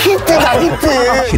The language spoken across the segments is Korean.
히트다 히트.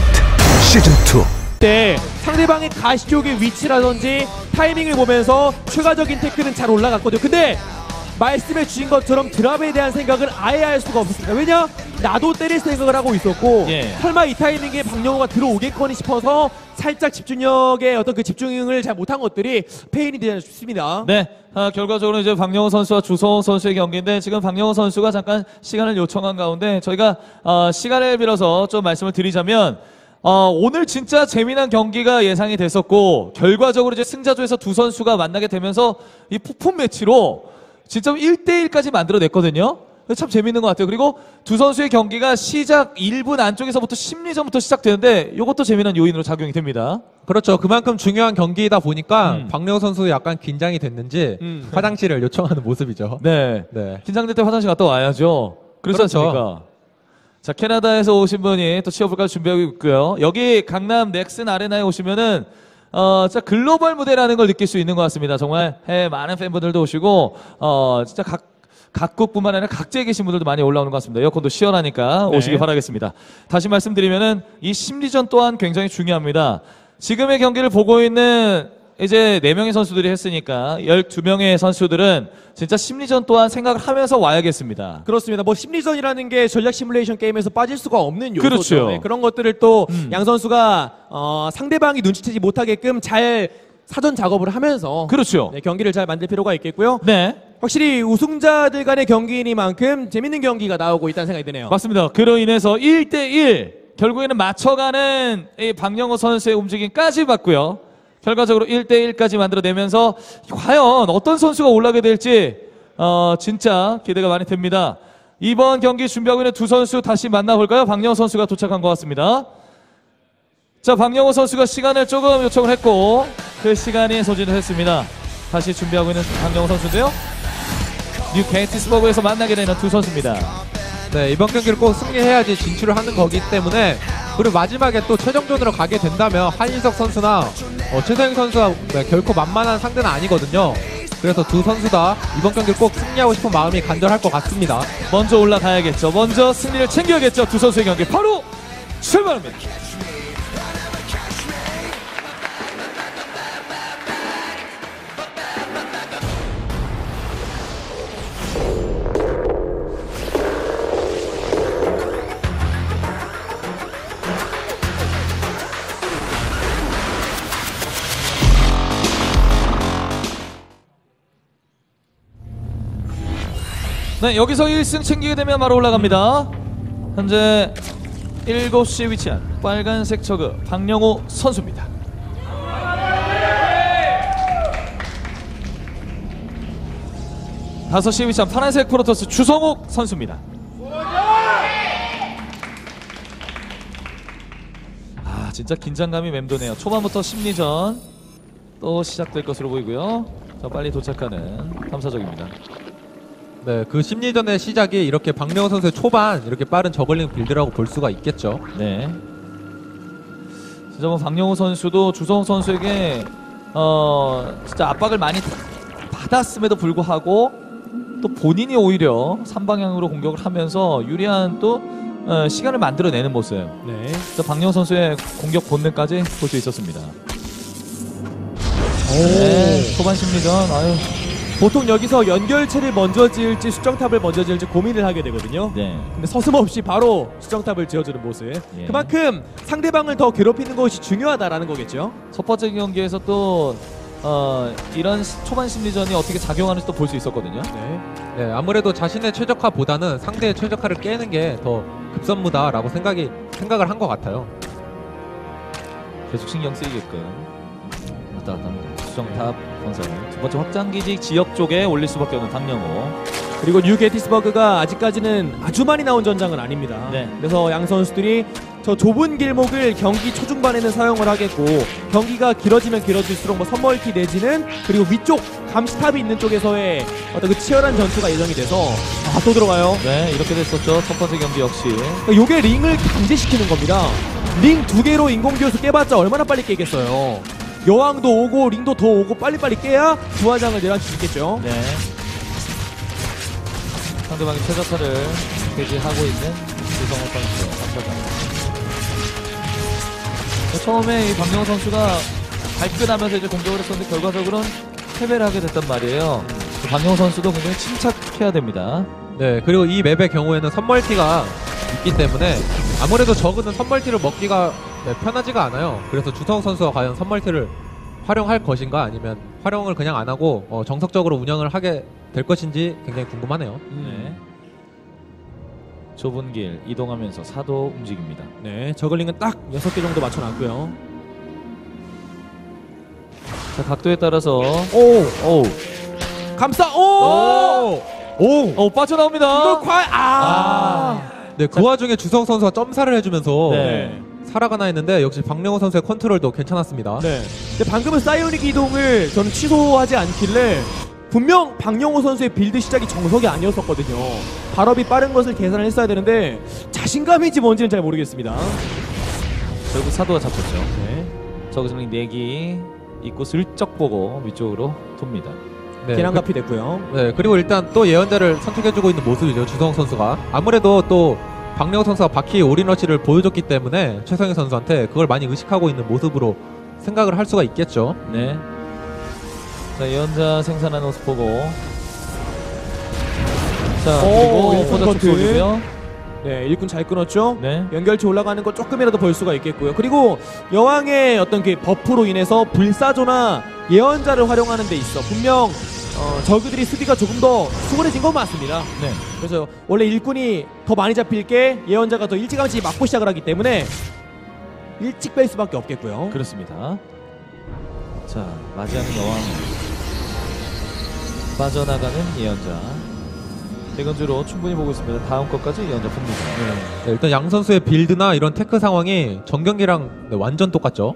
시즌 2. 때 상대방의 가시 쪽의 위치라든지 타이밍을 보면서 추가적인 태클은 잘 올라갔거든요. 근데 말씀해 주신 것처럼 드랍에 대한 생각을 아예 할 수가 없었습니다. 왜냐? 나도 때릴 생각을 하고 있었고 설마 이 타이밍에 박영호가 들어오겠거니 싶어서 살짝 집중력의 어떤 그 집중을 잘 못한 것들이 페인이 되지 않나 싶습니다. 네, 결과적으로 이제 박영호 선수와 주성호 선수의 경기인데 지금 박영호 선수가 잠깐 시간을 요청한 가운데 저희가 시간을 빌어서 좀 말씀을 드리자면 오늘 진짜 재미난 경기가 예상이 됐었고 결과적으로 이제 승자조에서 두 선수가 만나게 되면서 이 폭풍 매치로 진짜 1대1까지 만들어냈거든요. 참 재밌는 것 같아요. 그리고 두 선수의 경기가 시작 1분 안쪽에서부터 심리전부터 시작되는데 이것도 재미난 요인으로 작용이 됩니다. 그렇죠. 그만큼 중요한 경기이다 보니까 박영호 선수 약간 긴장이 됐는지 화장실을 요청하는 모습이죠. 네. 긴장될 때 화장실 갔다 와야죠. 그렇지 않습니까? 자, 캐나다에서 오신 분이 또 취업을까지 준비하고 있고요. 여기 강남 넥슨 아레나에 오시면은 진짜 글로벌 무대라는 걸 느낄 수 있는 것 같습니다. 정말 해외 많은 팬분들도 오시고 진짜 각국뿐만 아니라 각지에 계신 분들도 많이 올라오는 것 같습니다. 에어컨도 시원하니까 오시길 바라겠습니다. 다시 말씀드리면은 이 심리전 또한 굉장히 중요합니다. 지금의 경기를 보고 있는 이제 4명의 선수들이 했으니까 12명의 선수들은 진짜 심리전 또한 생각을 하면서 와야겠습니다. 그렇습니다. 뭐 심리전이라는 게 전략 시뮬레이션 게임에서 빠질 수가 없는 요소죠. 그렇죠. 네, 그런 것들을 또 양 선수가 상대방이 눈치채지 못하게끔 잘 사전 작업을 하면서 그렇죠. 네, 경기를 잘 만들 필요가 있겠고요. 네. 확실히 우승자들 간의 경기이니만큼 재밌는 경기가 나오고 있다는 생각이 드네요. 맞습니다. 그로 인해서 1대1 결국에는 맞춰가는 이 박영호 선수의 움직임까지 봤고요. 결과적으로 1대1까지 만들어내면서 과연 어떤 선수가 올라가게 될지 진짜 기대가 많이 됩니다. 이번 경기 준비하고 있는 두 선수 다시 만나볼까요? 박영호 선수가 도착한 것 같습니다. 자, 박영호 선수가 시간을 조금 요청을 했고 그 시간이 소진을 했습니다. 다시 준비하고 있는 박영호 선수인데요. 뉴 게이티스버그에서 만나게 되는 두 선수입니다. 네, 이번 경기를 꼭 승리해야지 진출을 하는 거기 때문에 그리고 마지막에 또 최종전으로 가게 된다면 한인석 선수나 최성희 선수가 결코 만만한 상대는 아니거든요. 그래서 두 선수 다 이번 경기를 꼭 승리하고 싶은 마음이 간절할 것 같습니다. 먼저 올라가야겠죠. 먼저 승리를 챙겨야겠죠. 두 선수의 경기 바로 출발합니다. 네, 여기서 1승 챙기게 되면 바로 올라갑니다. 현재 7시에 위치한 빨간색 저그 박영호 선수입니다. 다섯 시에 위치한 파란색 프로토스 주성욱 선수입니다. 진짜 긴장감이 맴도네요. 초반부터 심리전 또 시작될 것으로 보이고요. 자, 빨리 도착하는 탐사적입니다. 네, 그 심리전의 시작이 이렇게 박영호 선수의 초반 이렇게 빠른 저글링 빌드라고 볼 수가 있겠죠. 네. 진짜 뭐 박영호 선수도 주성욱 선수에게 진짜 압박을 많이 받았음에도 불구하고 또 본인이 오히려 3방향으로 공격을 하면서 유리한 또 시간을 만들어내는 모습. 네. 박영호 선수의 공격 본능까지 볼 수 있었습니다. 네, 초반 심리전. 보통 여기서 연결체를 먼저 지을지 수정탑을 먼저 지을지 고민을 하게 되거든요. 네. 근데 서슴없이 바로 수정탑을 지어주는 모습. 그만큼 상대방을 더 괴롭히는 것이 중요하다라는 거겠죠. 첫 번째 경기에서 또 이런 초반 심리전이 어떻게 작용하는지 또 볼 수 있었거든요. 네, 아무래도 자신의 최적화보다는 상대의 최적화를 깨는 게 더 급선무다라고 생각을 한 것 같아요. 계속 신경 쓰이게끔 왔다 갔다 합니다. 수정탑 건설. 두 번째 확장기지 지역 쪽에 올릴 수밖에 없는 박영호. 그리고 뉴 게티스버그가 아직까지는 아주 많이 나온 전장은 아닙니다. 네. 그래서 양 선수들이 저 좁은 길목을 경기 초중반에는 사용을 하겠고 경기가 길어지면 길어질수록 뭐 선멀티 내지는 그리고 위쪽 감시탑이 있는 쪽에서의 어떤 그 치열한 전투가 예정이 돼서 또 들어가요. 네, 이렇게 됐었죠. 첫 번째 경기 역시. 요게 링을 강제시키는 겁니다. 링 2개로 인공기호수 깨봤자 얼마나 빨리 깨겠어요. 여왕도 오고 링도 더 오고 빨리빨리 깨야 부하장을 내려갈 수 있겠죠. 네. 상대방이 최저타를 배제하고 있는 주성호 선수 3차전. 처음에 이 박명호 선수가 발끈하면서 이제 공격을 했었는데 결과적으로는 패배를 하게 됐단 말이에요. 박명호 선수도 굉장히 침착해야 됩니다. 네, 그리고 이 맵의 경우에는 선멀티가 있기 때문에 아무래도 저그는 선멀티를 먹기가 편하지가 않아요. 그래서 주성호 선수가 과연 선멀티를 활용할 것인가 아니면 활용을 그냥 안 하고 정석적으로 운영을 하게 될 것인지 굉장히 궁금하네요. 네. 좁은 길 이동하면서 사도 움직입니다. 네, 저글링은 딱 6개 정도 맞춰놨고요. 자, 각도에 따라서 오 감싸 오 빠져나옵니다. 이걸 과연 네, 그 와중에 주성호 선수가 점사를 해주면서 네. 살아가나 했는데 역시 박명호 선수의 컨트롤도 괜찮았습니다. 네. 근데 방금은 사이오닉 이동을 저는 취소하지 않길래 분명 박영호 선수의 빌드 시작이 정석이 아니었었거든요. 발업이 빠른 것을 계산을 했어야 되는데 자신감인지 뭔지는 잘 모르겠습니다. 결국 사도가 잡혔죠. 네. 저그전링 4기 입구 슬쩍 보고 위쪽으로 돕니다. 네, 계량갑이 됐고요. 네, 그리고 일단 또 예언자를 선택해주고 있는 모습이죠. 주성호 선수가 아무래도 또 박명호 선수가 바퀴 올인러시를 보여줬기 때문에 최성희 선수한테 그걸 많이 의식하고 있는 모습으로 생각을 할 수가 있겠죠. 네. 자, 예언자 생산하는 모습 보고. 자, 그리고 일꾼 포자 커트. 축소 올리고요. 네, 일꾼 잘 끊었죠. 네. 연결치 올라가는 거 조금이라도 볼 수가 있겠고요. 그리고 여왕의 어떤 그 버프로 인해서 불사조나 예언자를 활용하는 데 있어 분명 저그들이 수비가 조금 더 수월해진 건 맞습니다. 네. 그래서 원래 일꾼이 더 많이 잡힐 게 예언자가 더 일찌감치 막고 시작을 하기 때문에 일찍 뺄 수밖에 없겠고요. 그렇습니다. 자, 맞이하는 여왕. 빠져나가는 예언자. 대건주로 충분히 보고 있습니다. 다음 것까지 예언자 봅니다. 네, 일단 양 선수의 빌드나 이런 테크 상황이 전경기랑 완전 똑같죠.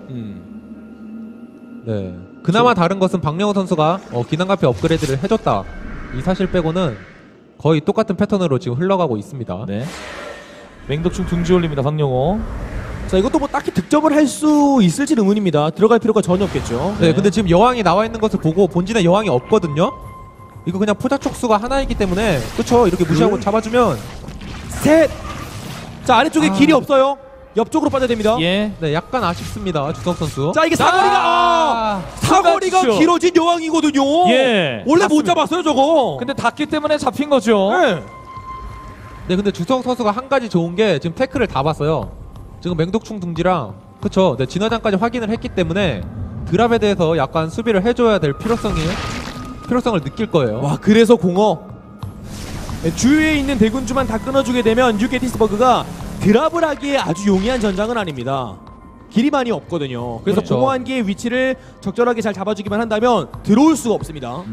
네. 그나마 다른 것은 박명호 선수가 기난가피 업그레이드를 해줬다. 이 사실 빼고는 거의 똑같은 패턴으로 지금 흘러가고 있습니다. 네. 맹독충 둥지 올립니다. 박영호. 자, 이것도 뭐 딱히 득점을 할 수 있을지 의문입니다. 들어갈 필요가 전혀 없겠죠. 네, 근데 지금 여왕이 나와 있는 것을 보고 본진에 여왕이 없거든요. 이거 그냥 포자 촉수가 하나이기 때문에 그쵸? 이렇게 무시하고 잡아주면 셋. 자, 아래쪽에 길이 없어요. 옆쪽으로 빠져야 됩니다. 예. 네, 약간 아쉽습니다. 주성 선수. 자, 이게 사거리가 사거리가 순간 길어진 여왕이거든요. 예. 원래 못 맞습니다. 잡았어요, 저거. 근데 닿기 때문에 잡힌 거죠. 네. 네, 근데 주성 선수가 한 가지 좋은 게 지금 태클을 다 봤어요. 지금 맹독충 둥지랑 그쵸? 네, 진화장까지 확인을 했기 때문에 드랍에 대해서 약간 수비를 해줘야 될 필요성을 느낄 거예요. 와, 그래서 공허. 네, 주위에 있는 대군주만 다 끊어주게 되면 뉴게티스버그가 드랍을 하기에 아주 용이한 전장은 아닙니다. 길이 많이 없거든요. 그래서 그렇죠. 공허한 기의 위치를 적절하게 잘 잡아주기만 한다면 들어올 수가 없습니다.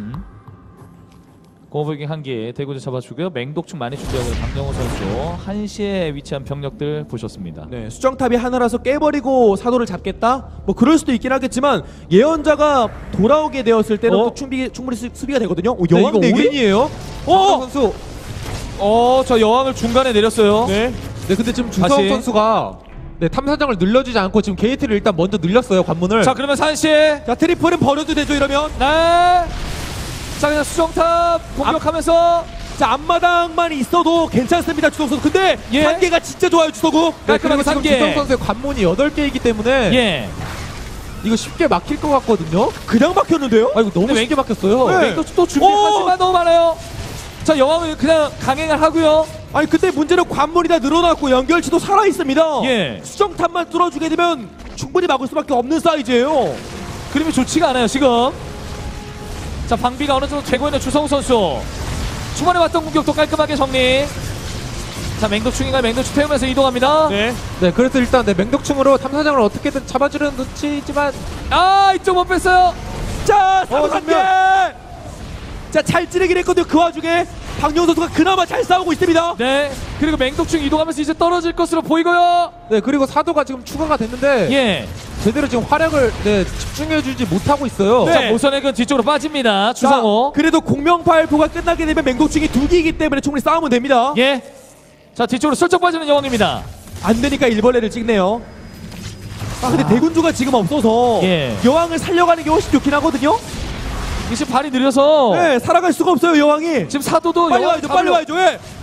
공허불ging 한 개 대구주 잡아주고요. 맹독충 많이 준비하고 있는 박영호 선수. 한시에 위치한 병력들 보셨습니다. 네, 수정탑이 하나라서 깨버리고 사도를 잡겠다? 뭐 그럴 수도 있긴 하겠지만 예언자가 돌아오게 되었을 때는 또 충분히 수비가 되거든요. 오, 네, 여왕 이거 내기? 올인이에요? 주성 선수. 저 여왕을 중간에 내렸어요. 네. 네, 근데 지금 주성 다시. 선수가 네, 탐사장을 늘려주지 않고 지금 게이트를 일단 먼저 늘렸어요, 관문을. 자, 그러면 산시. 자, 트리플은 버려도 되죠, 이러면? 네. 자, 그냥 수정탑 공격하면서 자, 앞마당만 있어도 괜찮습니다, 주성 선수. 근데 예. 한계가 진짜 좋아요, 주성우. 네, 깔끔하게 그리고 지금 3개. 주성 선수의 관문이 8개이기 때문에 예. 이거 쉽게 막힐 것 같거든요. 그냥 막혔는데요? 아, 이거 너무 근데 쉽게 막혔어요. 네. 맹독충 또 준비하지만 너무 많아요. 자, 여왕을 그냥 강행을 하고요. 아니, 근데 문제는 관문이 다 늘어났고 연결치도 살아있습니다. 예. 수정탑만 뚫어주게 되면 충분히 막을 수밖에 없는 사이즈예요. 그림이 좋지가 않아요, 지금. 자, 방비가 어느 정도 되고 있는 주성우 선수. 초반에 왔던 공격도 깔끔하게 정리. 자, 맹독충인가 맹독충 태우면서 이동합니다. 네. 네, 그래서 일단 네, 맹독충으로 탐사장을 어떻게든 잡아주려는 눈치지만 이쪽 못 뺐어요. 자, 3단계! 정면. 자, 잘 찌르긴 했거든요. 그 와중에 박용 선수가 그나마 잘 싸우고 있습니다. 네. 그리고 맹독충 이동하면서 이제 떨어질 것으로 보이고요. 네, 그리고 사도가 지금 추가가 됐는데 예. 제대로 지금 활약을 집중해주지 못하고 있어요. 네. 자, 모선액은 뒤쪽으로 빠집니다. 자, 주성호. 그래도 공명팔포가 끝나게 되면 맹독충이 2기이기 때문에 충분히 싸우면 됩니다. 예. 자, 뒤쪽으로 슬쩍 빠지는 여왕입니다. 안 되니까 일벌레를 찍네요. 근데 대군주가 지금 없어서 예. 여왕을 살려가는 게 훨씬 좋긴 하거든요. 이게 지금 발이 느려서 네, 살아갈 수가 없어요, 여왕이. 지금 사도도 빨리 여왕 와야죠, 빨리 와야죠. 예.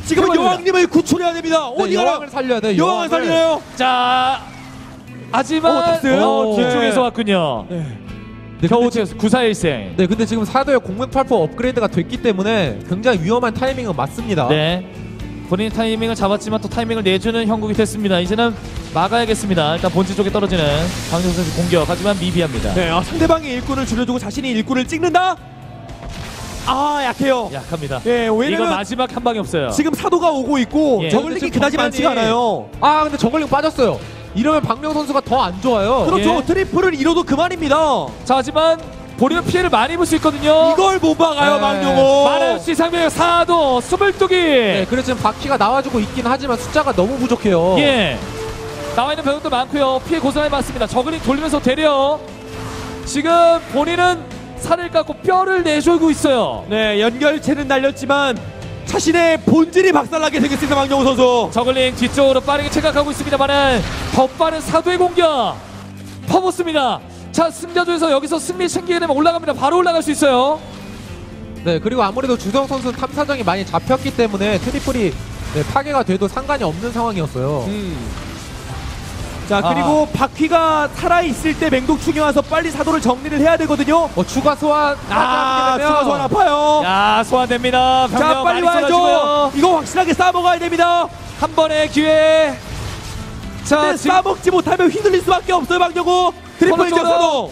지금은 해버립니다. 여왕님을 구출해야 됩니다. 네, 어디 가나? 여왕을 살려야 돼. 여왕을 살리나요? 자, 하지만 닥스. 뒤쪽에서 네. 왔군요. 네. 네, 겨우 근데 채웠어. 94일생. 네, 근데 지금 사도의 공맹팔포 업그레이드가 됐기 때문에 굉장히 위험한 타이밍은 맞습니다. 네. 본인 타이밍을 잡았지만 또 타이밍을 내주는 형국이 됐습니다. 이제는 막아야겠습니다. 일단 본진 쪽에 떨어지는 박영선 선수 공격. 하지만 미비합니다. 네, 상대방의 일꾼을 줄여주고 자신이 일꾼을 찍는다? 아, 약해요. 약합니다. 예, 이거 왜냐면 마지막 한 방이 없어요. 지금 사도가 오고 있고 예. 저글링이 지금 그다지 정관이- 많지가 않아요. 아, 근데 저걸링 빠졌어요. 이러면 박명 선수가 더 안 좋아요. 그렇죠. 예. 트리플을 잃어도 그만입니다. 자, 하지만 본인은 피해를 많이 입을 수 있거든요. 이걸 못 막아요, 네. 망령호. 마라시 상병 4도 22기. 네, 그래서 지금 바퀴가 나와주고 있긴 하지만 숫자가 너무 부족해요. 예. 나와 있는 병력도 많고요. 피해 고스란히 맞습니다. 저글링 돌리면서 되려 지금 본인은 살을 깎고 뼈를 내졸고 있어요. 네, 연결체는 날렸지만 자신의 본질이 박살나게 생겼습니다, 망령호 선수. 저글링 뒤쪽으로 빠르게 체각하고 있습니다만은 더 빠른 사도의 공격 퍼붓습니다. 자, 승자조에서 여기서 승리 챙기게 되면 올라갑니다. 바로 올라갈 수 있어요. 네, 그리고 아무래도 주성 선수 탐사정이 많이 잡혔기 때문에 트리플이 네, 파괴가 돼도 상관이 없는 상황이었어요. 자, 그리고 바퀴가 살아있을 때 맹독충이 와서 빨리 사도를 정리를 해야 되거든요. 추가 소환 추가 소환 아파요. 야, 소환됩니다. 자, 병력 빨리 많이 와야죠. 쏟아지고요. 이거 확실하게 싸먹어야 됩니다. 한 번의 기회. 자, 근데 지금 싸먹지 못하면 휘둘릴 수밖에 없어요, 박정호. 트리플 서로 인정 사도.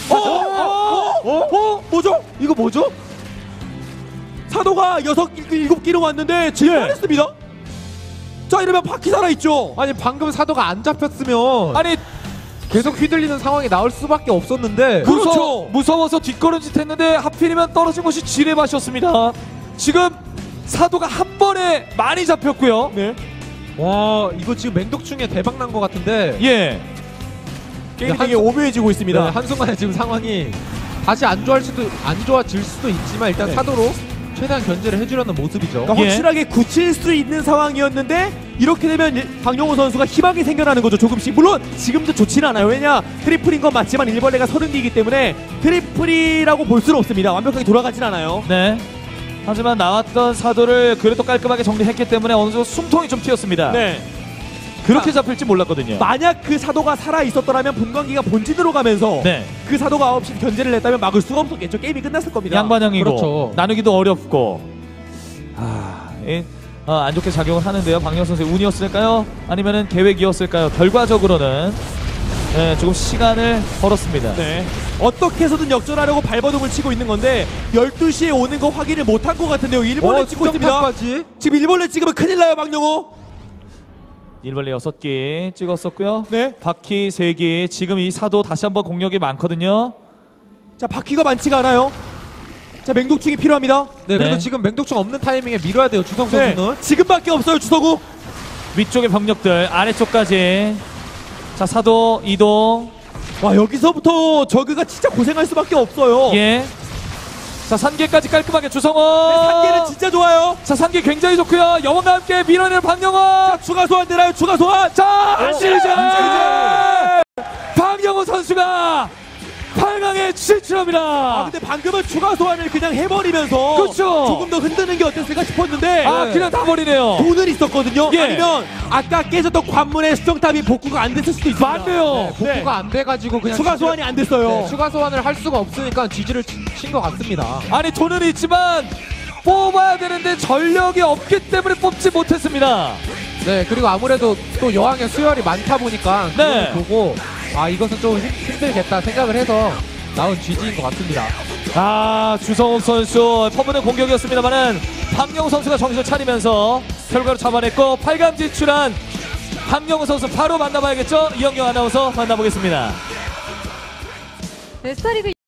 뭐죠? 이거 뭐죠? 사도가 7기로 왔는데 질만했습니다. 자, 이러면 바퀴 살아있죠. 아니 방금 사도가 안 잡혔으면 아니 계속 휘둘리는 상황이 나올 수밖에 없었는데 그렇죠. 무서워서 뒷걸음짓 했는데 하필이면 떨어진 것이 지뢰밭이었습니다. 지금 사도가 한 번에 많이 잡혔고요. 네. 와 이거 지금 맹독충에 대박 난 것 같은데 예. 게임이 한 되게 수- 오묘해지고 있습니다. 네, 한순간에 지금 상황이 다시 안 좋아질 수도 있지만 일단 네. 사도로 최대한 견제를 해주려는 모습이죠. 그러니까 예. 확실하게 굳힐 수 있는 상황이었는데 이렇게 되면 박용호 선수가 희망이 생겨나는 거죠. 조금씩. 물론 지금도 좋지는 않아요. 왜냐 트리플인 건 맞지만 일벌레가 30기이기 때문에 트리플이라고 볼 수는 없습니다. 완벽하게 돌아가진 않아요. 네. 하지만 나왔던 사도를 그래도 깔끔하게 정리했기 때문에 어느 정도 숨통이 좀 튀었습니다. 네. 그렇게 잡힐지 몰랐거든요. 만약 그 사도가 살아 있었더라면 분광기가 본진으로 가면서 네. 그 사도가 9시 견제를 했다면 막을 수가 없었겠죠. 게임이 끝났을 겁니다. 양반형이고 그렇죠. 나누기도 어렵고 안 좋게 작용을 하는데요. 박영 선수의 운이었을까요? 아니면은 계획이었을까요? 결과적으로는 네, 조금 시간을 벌었습니다. 네. 어떻게 해서든 역전하려고 발버둥을 치고 있는 건데 12시에 오는 거 확인을 못한 것 같은데요. 일벌레 찍고 있습니다. 수정탑까지 지금 일벌레 찍으면 큰일 나요, 박영호. 일벌레 6개 찍었었고요. 네. 바퀴 3개. 지금 이 사도 다시 한번 공격이 많거든요. 자, 바퀴가 많지가 않아요. 자, 맹독충이 필요합니다. 네, 그래도 네. 지금 맹독충 없는 타이밍에 밀어야 돼요 주성 네. 선수는. 지금밖에 없어요, 주서구. 위쪽의 병력들 아래쪽까지. 자, 사도 이동. 와, 여기서부터 저그가 진짜 고생할 수밖에 없어요. 예. 자, 산계까지 깔끔하게 주성호. 네, 산계는 진짜 좋아요. 자, 산계 굉장히 좋고요. 여왕과 함께 밀어내는 박영호. 자, 추가 소환 되나요? 추가 소환. 자, 시즌! 시즌! 박영호 선수가 8강에 진출합니다. 아, 근데 방금은 추가 소환을 그냥 해버리면서 그렇죠. 조금 더 흔드는 게 어땠을까 싶었는데 그냥 다 버리네요. 돈은 있었거든요. 예. 아니면 아까 깨졌던 관문의 수정탑이 복구가 안 됐을 수도 있습니다. 맞네요. 복구가 안 돼가지고 그냥 추가 소환이 안 됐어요. 네, 추가 소환을 할 수가 없으니까 지지를 친 것 같습니다. 아니, 돈은 있지만 뽑아야 되는데 전력이 없기 때문에 뽑지 못했습니다. 네, 그리고 아무래도 또 여왕의 수혈이 많다 보니까 네. 그걸 보고 이것은 좀 힘들겠다 생각을 해서 나온 GG인 것 같습니다. 주성욱 선수 퍼붓는 공격이었습니다만은 박영호 선수가 정신을 차리면서 결과를 잡아냈고 8강 진출한 박영호 선수 바로 만나봐야겠죠? 이영경 아나운서 만나보겠습니다. 네, 스타리그